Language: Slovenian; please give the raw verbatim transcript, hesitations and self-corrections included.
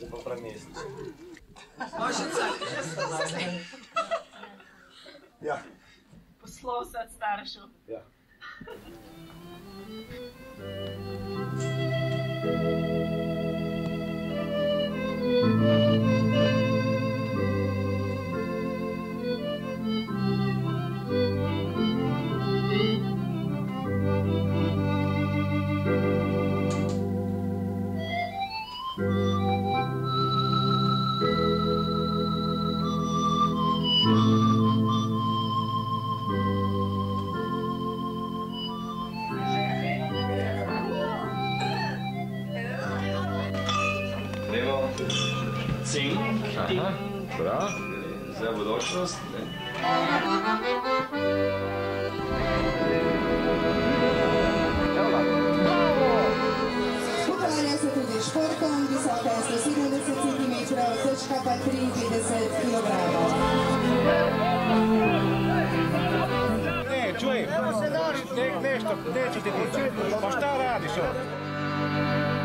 Zdaj pa prav mesec. Mašica, že se. Ja. Poslov se od staršev. Ja. Levo, cink, Aha, prav. za bodočnost. Ukvarja se tudi športom, visoka je sto sedemdeset centimetrov, težka pa triinpetdeset kilogramov. Ne, čuj, nek nešto, neću ti ti, pa šta radiš ovo?